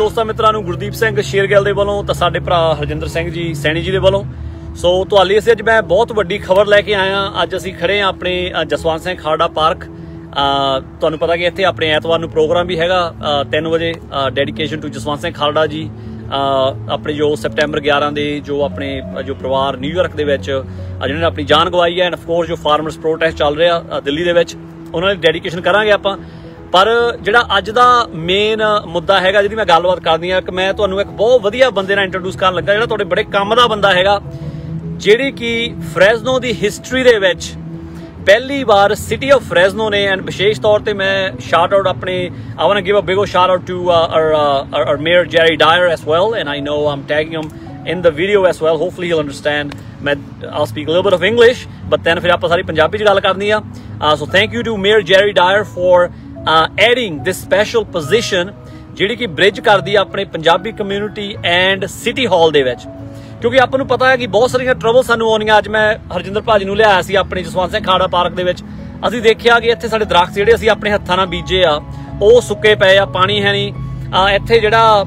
ਦੋਸਤਾਂ ਮਿੱਤਰਾਂ ਨੂੰ ਗੁਰਦੀਪ ਸਿੰਘ ਸ਼ੇਰਗਿੱਲ ਦੇ ਵੱਲੋਂ ਤਾਂ ਸਾਡੇ ਭਰਾ ਹਰਜਿੰਦਰ ਸਿੰਘ ਜੀ ਸੈਣੀ ਜੀ ਦੇ ਵੱਲੋਂ। ਸੋ ਤੁਹਾਡੇ ਅਸੀਂ ਅੱਜ ਮੈਂ ਬਹੁਤ ਵੱਡੀ ਖਬਰ ਲੈ ਕੇ ਆਇਆ। ਅੱਜ ਅਸੀਂ ਖੜੇ ਹਾਂ ਆਪਣੇ ਜਸਵੰਤ ਸਿੰਘ ਖਾਲੜਾ ਪਾਰਕ। ਤੁਹਾਨੂੰ ਪਤਾ ਕਿ ਇੱਥੇ ਆਪਣੇ ਐਤਵਾਰ ਨੂੰ ਪ੍ਰੋਗਰਾਮ ਵੀ ਹੈਗਾ 3 ਵਜੇ, ਡੈਡੀਕੇਸ਼ਨ ਟੂ ਜਸਵੰਤ ਸਿੰਘ ਖਾਲੜਾ ਜੀ। ਆਪਣੇ ਜੋ ਸੈਪਟੈਂਬਰ 11 ਦੇ ਜੋ ਆਪਣੇ ਜੋ ਪਰਿਵਾਰ ਨਿਊਯਾਰਕ ਦੇ ਵਿੱਚ ਜਿਹਨਾਂ ਨੇ ਆਪਣੀ ਜਾਨ ਗਵਾਈ ਹੈ, ਐਂਡ ਅਫਕੋਰਸ ਜੋ ਫਾਰਮਰਸ ਪ੍ਰੋਟੈਸਟ ਚੱਲ ਰਿਹਾ ਦਿੱਲੀ ਦੇ ਵਿੱਚ, ਉਹਨਾਂ ਦੀ ਡੈਡੀਕੇਸ਼ਨ ਕਰਾਂਗੇ ਆਪਾਂ। ਪਰ ਜਿਹੜਾ ਅੱਜ ਦਾ ਮੇਨ ਮੁੱਦਾ ਹੈਗਾ ਜਿਹਦੀ ਮੈਂ ਗੱਲਬਾਤ ਕਰਦੀ ਹਾਂ, ਕਿ ਮੈਂ ਤੁਹਾਨੂੰ ਇੱਕ ਬਹੁਤ ਵਧੀਆ ਬੰਦੇ ਨਾਲ ਇੰਟਰੋਡਿਊਸ ਕਰਨ ਲੱਗਾ, ਜਿਹੜਾ ਤੁਹਾਡੇ ਬੜੇ ਕੰਮ ਦਾ ਬੰਦਾ ਹੈਗਾ, ਜਿਹੜੀ ਕਿ ਫਰੈਜ਼ਨੋ ਦੀ ਹਿਸਟਰੀ ਦੇ ਵਿੱਚ ਪਹਿਲੀ ਵਾਰ ਸਿਟੀ ਆਫ ਫਰੈਜ਼ਨੋ ਨੇ, ਐਂਡ ਵਿਸ਼ੇਸ਼ ਤੌਰ ਤੇ ਮੈਂ ਸ਼ਾਰਟ ਆਊਟ ਆਪਣੇ I want to give a big shout out to our mayor Jerry Dyer as well, and I know I'm tagging him in the video as well. Hopefully he'll understand. I'll speak a little bit of English, but then ਫਿਰ ਆਪਾਂ ਸਾਰੀ ਪੰਜਾਬੀ 'ਚ ਗੱਲ ਕਰਨੀ ਆ। So thank you to Mayor Jerry Dyer for adding this special position, ਜਿਹੜੀ ਕਿ bridge ਕਰਦੀ ਆ ਆਪਣੇ Punjabi community and city hall ਦੇ ਵਿੱਚ। ਕਿਉਂਕਿ ਆਪਾਂ ਨੂੰ ਪਤਾ ਹੈ ਕਿ ਬਹੁਤ ਸਾਰੀਆਂ ਟਰਬਲ ਸਾਨੂੰ ਆਉਣੀਆਂ। ਅੱਜ ਮੈਂ ਹਰਜਿੰਦਰ ਭਾਜੀ ਨੂੰ ਲਿਆਇਆ ਸੀ ਆਪਣੇ ਜਸਵੰਤ ਸਿੰਘ ਖਾਲੜਾ ਪਾਰਕ ਦੇ ਵਿੱਚ। ਅਸੀਂ ਦੇਖਿਆ ਕਿ ਇੱਥੇ ਸਾਡੇ ਦਰਖਤ ਜਿਹੜੇ ਅਸੀਂ ਆਪਣੇ ਹੱਥਾਂ ਨਾਲ ਬੀਜੇ ਆ ਉਹ ਸੁੱਕੇ ਪਏ ਆ, ਪਾਣੀ ਹੈ ਨਹੀਂ। ਇੱਥੇ ਜਿਹੜਾ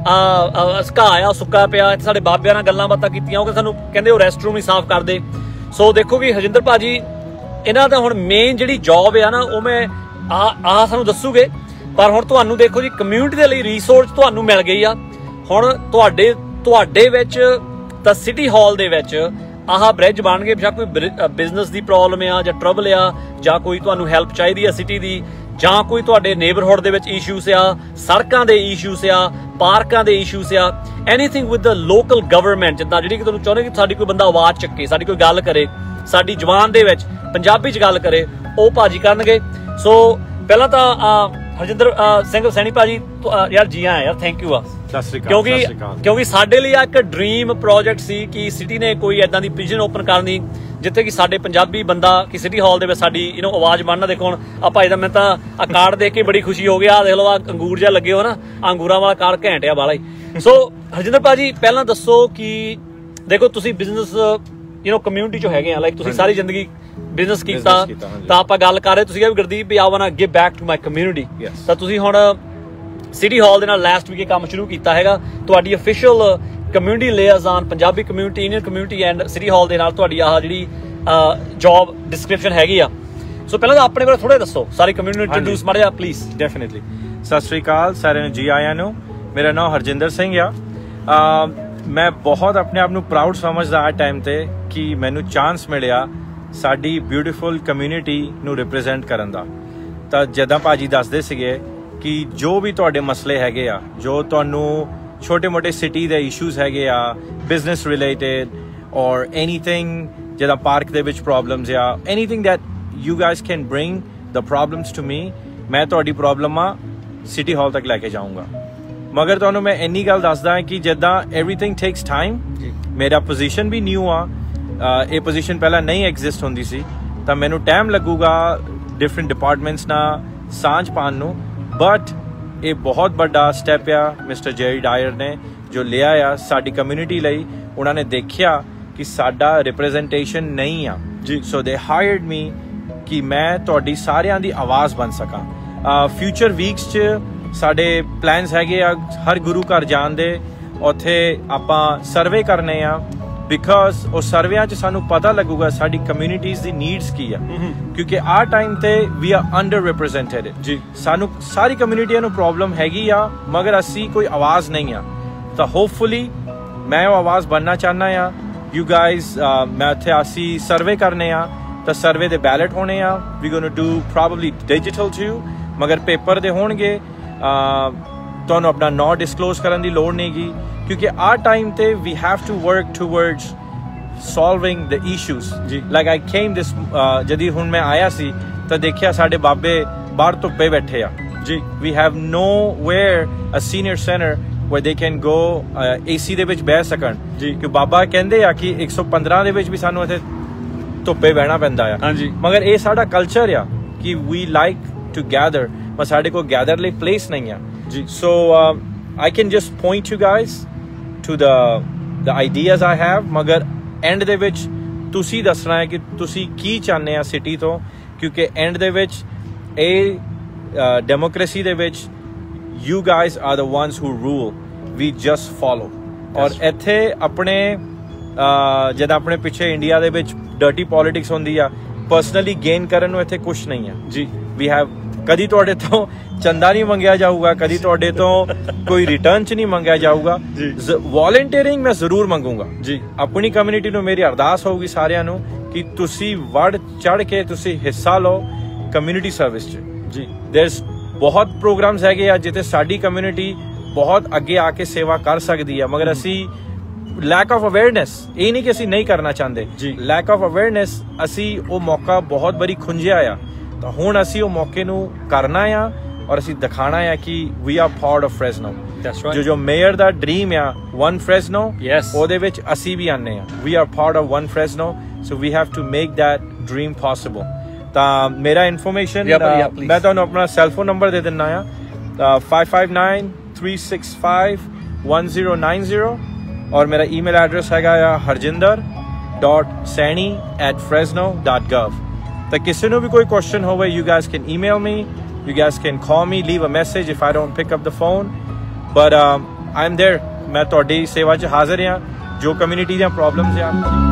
ਘਾਹ ਆ ਸੁੱਕਾ ਪਿਆ। ਇੱਥੇ ਸਾਡੇ ਬਾਬਿਆਂ ਨਾਲ ਗੱਲਾਂ ਬਾਤਾਂ ਕੀਤੀਆਂ, ਉਹ ਸਾਨੂੰ ਕਹਿੰਦੇ ਉਹ ਰੈਸਟ ਰੂਮ ਹੀ ਸਾਫ਼ ਕਰਦੇ। ਸੋ ਦੇਖੋ ਕਿ ਹਰਜਿੰਦਰ ਭਾਜੀ ਇਹਨਾਂ ਦਾ ਹੁਣ ਮੇਨ ਜਿਹੜੀ ਜੌਬ ਆ ਨਾ, ਉਹ ਮੈਂ ਆਹ ਸਾਨੂੰ ਦੱਸੂਗੇ। ਪਰ ਹੁਣ ਤੁਹਾਨੂੰ ਦੇਖੋ ਜੀ, ਕਮਿਊਨਿਟੀ ਦੇ ਲਈ ਰਿਸੋਰਸ ਤੁਹਾਨੂੰ ਮਿਲ ਗਈ ਆ। ਹੁਣ ਤੁਹਾਡੇ ਵਿੱਚ ਤਾਂ ਸਿਟੀ ਹਾਲ ਦੇ ਵਿੱਚ ਆਹ ਬ੍ਰਿਜ ਬਣ ਗਏ। ਜਾਂ ਕੋਈ ਬਿਜ਼ਨਸ ਦੀ ਪ੍ਰੋਬਲਮ ਆ ਜਾਂ ਟਰਬਲ ਆ, ਜਾਂ ਕੋਈ ਤੁਹਾਨੂੰ ਹੈਲਪ ਚਾਹੀਦੀ ਆ ਸਿਟੀ ਦੀ, ਜਾਂ ਕੋਈ ਤੁਹਾਡੇ ਨੇਬਰਹੁੱਡ ਦੇ ਵਿੱਚ ਇਸ਼ੂਸ ਆ, ਸੜਕਾਂ ਦੇ ਇਸ਼ੂਸ ਆ, ਪਾਰਕਾਂ ਦੇ ਇਸ਼ੂਸ ਆ, anything with the local government, ਜਿੱਦਾਂ ਜਿਹੜੀ ਕਿ ਤੁਹਾਨੂੰ ਚਾਹੁੰਦੇ ਕਿ ਸਾਡੀ ਕੋਈ ਬੰਦਾ ਆਵਾਜ਼ ਚੱਕੇ, ਸਾਡੀ ਕੋਈ ਗੱਲ ਕਰੇ, ਸਾਡੀ ਜ਼ੁਬਾਨ ਦੇ ਵਿੱਚ ਪੰਜਾਬੀ 'ਚ ਗੱਲ ਕਰੇ, ਉਹ ਭਾਜੀ ਕਰਨਗੇ। ਸੋ ਪਹਿਲਾਂ ਤਾਂ ਹਰਜਿੰਦਰ ਸਿੰਘ ਸੈਣੀ ਭਾਜੀ ਯਾਰ ਜੀ ਆਏ ਯਾਰ, ਥੈਂਕ ਯੂ ਆ। ਕਿਉਂਕਿ ਸਾਡੇ ਲਈ ਇੱਕ ਡ੍ਰੀਮ ਪ੍ਰੋਜੈਕਟ ਸੀ ਕਿ ਸਿਟੀ ਨੇ ਕੋਈ ਏਦਾਂ ਦੀ ਪੋਜੀਸ਼ਨ ਓਪਨ ਕਰਨੀ ਜਿੱਥੇ ਕਿ ਸਾਡੇ ਪੰਜਾਬੀ ਬੰਦਾ ਕਿ ਸਿਟੀ ਹਾਲ ਦੇ ਵਿੱਚ ਸਾਡੀ ਆਵਾਜ਼ ਬਣਨਾ। ਦੇਖੋ ਹੁਣ ਆ ਭਾਈ ਦਾ, ਮੈਂ ਤਾਂ ਆ ਕਾਰਡ ਦੇਖ ਕੇ ਬੜੀ ਖੁਸ਼ੀ ਹੋ ਗਿਆ। ਦੇਖ ਲਓ ਆ ਅੰਗੂਰ ਜਿਹਾ ਲੱਗੇ ਹੋ ਨਾ, ਅੰਗੂਰਾਂ ਵਾਲਾ ਕਾਰਡ ਘੈਂਟ ਆ ਵਾਲਾ ਹੀ। ਸੋ ਹਰਜਿੰਦਰ ਭਾਜੀ ਪਹਿਲਾਂ ਦੱਸੋ ਕਿ ਦੇਖੋ ਤੁਸੀਂ ਬਿਜ਼ਨਸ ਕਮਿਊਨਿਟੀ 'ਚੋਂ ਹੈਗੇ ਆ, ਲਾਈਕ ਤੁਸੀਂ ਸਾਰੀ ਜ਼ਿੰਦਗੀ ਬਿਜ਼ਨਸ ਕੀਤਾ। ਤਾਂ ਆਪਾਂ ਗੱਲ ਕਰ ਰਹੇ, ਤੁਸੀਂ ਕਿਹਾ ਵੀ ਗੁਰਦੀਪ ਵੀ I want to give back to my community. ਤਾਂ ਤੁਸੀਂ ਹੁਣ ਸਿਟੀ ਹਾਲ ਦੇ ਨਾਲ ਲਾਸਟ ਵੀਕ ਇਹ ਕੰਮ ਸ਼ੁਰੂ ਕੀਤਾ ਹੈਗਾ। ਤੁਹਾਡੀ official community liaison Punjabi community, Indian community and city hall ਦੇ ਨਾਲ ਤੁਹਾਡੀ ਆਹ ਜਿਹੜੀ ਜੌਬ ਡਿਸਕ੍ਰਿਪਸ਼ਨ ਹੈਗੀ ਆ। ਸੋ ਪਹਿਲਾਂ ਤਾਂ ਆਪਣੇ ਬਾਰੇ ਥੋੜਾ ਦੱਸੋ, ਸਾਰੀ ਕਮਿਊਨਿਟੀ ਨੂੰ ਇੰਟਰੋਡਿਊਸ ਮਾੜਾ ਜਿਹਾ ਪਲੀਜ਼। ਡੈਫੀਨਿਟਲੀ। ਸਤਿ ਸ਼੍ਰੀ ਅਕਾਲ ਸਾਰਿਆਂ ਨੂੰ, ਜੀ ਆਇਆਂ ਨੂੰ। ਮੇਰਾ ਨਾਮ ਹਰਜਿੰਦਰ ਸਿੰਘ ਆ। ਮੈਂ ਬਹੁਤ ਆਪਣੇ ਆਪ ਨੂੰ ਪ੍ਰਾਊਡ ਸਮਝਦਾ ਆ ਟਾਈਮ ਤੇ ਕਿ ਮੈਨੂੰ ਚਾਂਸ ਮਿਲਿਆ ਸਾਡੀ ਬਿਊਟੀਫੁਲ ਕਮਿਊਨਿਟੀ ਨੂੰ ਰਿਪਰੈਜ਼ੈਂਟ ਕਰਨ ਦਾ। ਤਾਂ ਜਿੱਦਾਂ ਭਾਜੀ ਦੱਸਦੇ ਸੀਗੇ ਕਿ ਜੋ ਵੀ ਤੁਹਾਡੇ ਮਸਲੇ ਹੈਗੇ ਆ, ਜੋ ਤੁਹਾਨੂੰ ਛੋਟੇ ਮੋਟੇ ਸਿਟੀ ਦੇ ਇਸ਼ੂਜ਼ ਹੈਗੇ ਆ, ਬਿਜ਼ਨਸ ਰਿਲੇਟਡ ਔਰ ਐਨੀਥਿੰਗ, ਜਿੱਦਾਂ ਪਾਰਕ ਦੇ ਵਿੱਚ ਪ੍ਰੋਬਲਮਸ ਆ, anything that you guys can bring the problems to me, ਮੈਂ ਤੁਹਾਡੀ ਪ੍ਰੋਬਲਮਾਂ ਸਿਟੀ ਹਾਲ ਤੱਕ ਲੈ ਕੇ ਜਾਊਂਗਾ। ਮਗਰ ਤੁਹਾਨੂੰ ਮੈਂ ਇੰਨੀ ਗੱਲ ਦੱਸਦਾ ਕਿ ਜਿੱਦਾਂ ਐਵਰੀਥਿੰਗ ਟੇਕਸ ਟਾਈਮ। ਮੇਰਾ ਪੋਜੀਸ਼ਨ ਵੀ ਨਿਊ ਆ, ਇਹ ਪੋਜੀਸ਼ਨ ਪਹਿਲਾਂ ਨਹੀਂ ਐਗਜ਼ਿਸਟ ਹੁੰਦੀ ਸੀ, ਤਾਂ ਮੈਨੂੰ ਟਾਈਮ ਲੱਗੂਗਾ ਡਿਫਰੈਂਟ ਡਿਪਾਰਟਮੈਂਟਸ ਨਾਲ ਸਾਂਝ ਪਾਉਣ ਨੂੰ। ਬਟ ਇਹ ਬਹੁਤ ਵੱਡਾ ਸਟੈਪ ਆ ਮਿਸਟਰ ਜੈਰੀ ਡਾਇਰ ਨੇ ਜੋ ਲਿਆ ਆ ਸਾਡੀ ਕਮਿਊਨਿਟੀ ਲਈ। ਉਹਨਾਂ ਨੇ ਦੇਖਿਆ ਕਿ ਸਾਡਾ ਰਿਪਰੈਜ਼ੈਂਟੇਸ਼ਨ ਨਹੀਂ ਆ ਜੀ, ਸੋ ਦੇ ਹਾਇਰਡ ਮੀ ਕਿ ਮੈਂ ਤੁਹਾਡੀ ਸਾਰਿਆਂ ਦੀ ਆਵਾਜ਼ ਬਣ ਸਕਾਂ। ਫਿਊਚਰ ਵੀਕਸ 'ਚ ਸਾਡੇ ਪਲਾਨਸ ਹੈਗੇ ਆ ਹਰ ਗੁਰੂ ਘਰ ਜਾਣ ਦੇ, ਉੱਥੇ ਆਪਾਂ ਸਰਵੇ ਕਰਨੇ ਆ, ਬਿਕਾਜ਼ ਉਹ ਸਰਵੇਆਂ 'ਚ ਸਾਨੂੰ ਪਤਾ ਲੱਗੂਗਾ ਸਾਡੀ ਕਮਿਊਨਿਟੀਜ਼ ਦੀ ਨੀਡਸ ਕੀ ਆ। ਕਿਉਂਕਿ ਆਹ ਟਾਈਮ ਤੇ ਵੀ ਆਰ ਅੰਡਰ ਰਿਪਰੈਜ਼ੈਂਟਡ ਜੀ। ਸਾਨੂੰ ਸਾਰੀ ਕਮਿਊਨਿਟੀਆਂ ਨੂੰ ਪ੍ਰੋਬਲਮ ਹੈਗੀ ਆ, ਮਗਰ ਅਸੀਂ ਕੋਈ ਆਵਾਜ਼ ਨਹੀਂ ਆ। ਤਾਂ ਹੋਪਫੁਲੀ ਮੈਂ ਉਹ ਆਵਾਜ਼ ਬਣਨਾ ਚਾਹੁੰਦਾ ਆ। ਯੂ ਗਾਇਜ਼, ਮੈਂ ਉੱਥੇ ਅਸੀਂ ਸਰਵੇ ਕਰਨੇ ਆ, ਤਾਂ ਸਰਵੇ ਦੇ ਬੈਲਟ ਹੋਣੇ ਆ। We going to do probably digital too, ਮਗਰ ਪੇਪਰ ਦੇ ਹੋਣਗੇ। ਤੁਹਾਨੂੰ ਆਪਣਾ ਨਾਂ ਡਿਸਕਲੋਜ਼ ਕਰਨ ਦੀ ਲੋੜ ਨਹੀਂ ਗੀ, ਕਿਉਂਕਿ ਆਹ ਟਾਈਮ ਤੇ we have to work towards solving the issues ਜੀ। ਲਾਈਕ ਆਈ ਕੇਮ ਦਿਸ, ਜਦੀ ਹੁਣ ਮੈਂ ਆਇਆ ਸੀ ਤਾਂ ਦੇਖਿਆ ਸਾਡੇ ਬਾਬੇ ਬਾਹਰ ਧੁੱਪੇ ਬੈਠੇ ਆ ਜੀ। We have nowhere a senior centre where they can go AC ਦੇ ਵਿੱਚ ਬਹਿ ਸਕਣ ਜੀ। ਕਿ ਬਾਬਾ ਕਹਿੰਦੇ ਆ ਕਿ 115 ਦੇ ਵਿੱਚ ਵੀ ਸਾਨੂੰ ਇੱਥੇ ਧੁੱਪੇ ਬਹਿਣਾ ਪੈਂਦਾ ਆ ਹਾਂਜੀ। ਮਗਰ ਇਹ ਸਾਡਾ ਕਲਚਰ ਆ ਕਿ ਵੀ ਲਾਈਕ ਟੂ ਗੈਦਰ, ਪਰ ਸਾਡੇ ਕੋਲ ਗੈਦਰ ਲਈ ਪਲੇਸ ਨਹੀਂ ਆ ਜੀ। So I can just point you guys to the ideas I have, ਮਗਰ ਐਂਡ ਦੇ ਵਿੱਚ ਤੁਸੀਂ ਦੱਸਣਾ ਹੈ ਕਿ ਤੁਸੀਂ ਕੀ ਚਾਹੁੰਦੇ ਆ ਸਿਟੀ ਤੋਂ। ਕਿਉਂਕਿ ਐਂਡ ਦੇ ਵਿੱਚ ਇਹ ਡੈਮੋਕ੍ਰੇਸੀ ਦੇ ਵਿੱਚ you guys are the ones who rule, we just follow. ਔਰ ਇੱਥੇ ਆਪਣੇ ਜਦ ਆਪਣੇ ਪਿੱਛੇ ਇੰਡੀਆ ਦੇ ਵਿੱਚ ਡਰਟੀ ਪੋਲਿਟਿਕਸ ਹੁੰਦੀ ਆ, ਪਰਸਨਲੀ ਗੇਨ ਕਰਨ ਨੂੰ ਇੱਥੇ ਕੁਝ ਨਹੀਂ ਆ ਜੀ। ਵੀ ਹੈਵ ਕਦੀ ਤੁਹਾਡੇ ਤੋਂ ਚੰਦਾ ਨਹੀਂ ਮੰਗਿਆ ਜਾਊਗਾ, ਕਦੀ ਤੁਹਾਡੇ ਤੋਂ ਕੋਈ ਰਿਟਰਨ ਚ ਨਹੀਂ ਮੰਗਿਆ ਜਾਊਗਾ। ਵੋਲੰਟੀਅਰਿੰਗ ਮੈਂ ਜ਼ਰੂਰ ਮੰਗੂਗਾ ਜੀ। ਆਪਣੀ ਕਮਿਊਨਿਟੀ ਨੂੰ ਮੇਰੀ ਅਰਦਾਸ ਹੋਊਗੀ ਸਾਰਿਆਂ ਨੂੰ ਕਿ ਤੁਸੀਂ ਵੜ ਚੜ ਕੇ ਤੁਸੀਂ ਹਿੱਸਾ ਲਓ ਕਮਿਊਨਿਟੀ ਸਰਵਿਸ ਚ ਜੀ। ਦੇਰਸ ਬਹੁਤ ਪ੍ਰੋਗਰਾਮਸ ਹੈਗੇ ਆ ਜਿੱਥੇ ਸਾਡੀ ਕਮਿਊਨਿਟੀ ਬਹੁਤ ਅੱਗੇ ਆ ਕੇ ਸੇਵਾ ਕਰ ਸਕਦੀ ਆ, ਮਗਰ ਅਸੀਂ ਲੈਕ ਆਫ ਅਵੇਅਰਨੈਸ, ਇਹ ਨਹੀਂ ਕਿ ਅਸੀਂ ਨਹੀਂ ਕਰਨਾ ਚਾਹੁੰਦੇ ਜੀ, ਲੈਕ ਆਫ ਅਵੇਅਰਨੈਸ ਅਸੀਂ ਉਹ ਮੌਕਾ ਬਹੁਤ ਵਾਰੀ ਖੁੰਝਿਆ ਆ, ਤਾਂ ਹੁਣ ਅਸੀਂ ਉਹ ਮੌਕੇ ਨੂੰ ਕਰਨਾ ਆ ਔਰ ਅਸੀਂ ਦਿਖਾਣਾ ਆ ਕਿ we are part of Fresno. ਜੋ ਮੇਅਰ ਦਾ ਡ੍ਰੀਮ ਆ ਵਨ ਫ੍ਰੈਜ਼ਨੋ, ਉਹਦੇ ਵਿੱਚ ਅਸੀਂ ਵੀ ਆਨੇ ਆ। We are part of one Fresno, so we have to make that dream possible. ਤਾਂ ਮੇਰਾ ਇਨਫੋਰਮੇਸ਼ਨ ਮੈਂ ਤੁਹਾਨੂੰ ਆਪਣਾ ਸੈਲਫੋਨ ਨੰਬਰ ਦੇ ਦਿੰਦਾ ਆ, 5593651090, ਔਰ ਮੇਰਾ ਈਮੇਲ ਐਡਰੈਸ ਹੈਗਾ ਆ harjinder.saini@fresno.gov। ਤਾਂ ਕਿਸੇ ਨੂੰ ਵੀ ਕੋਈ ਕੁਐਸਚਨ ਹੋਵੇ, you guys can email me, you guys can call me, leave a message if I don't pick up the phone, but I'm there। ਮੈਂ ਤੁਹਾਡੀ ਸੇਵਾ 'ਚ ਹਾਜ਼ਰ ਹਾਂ। ਜੋ ਕਮਿਊਨਿਟੀ ਦੀਆਂ ਪ੍ਰੋਬਲਮਸ ਆ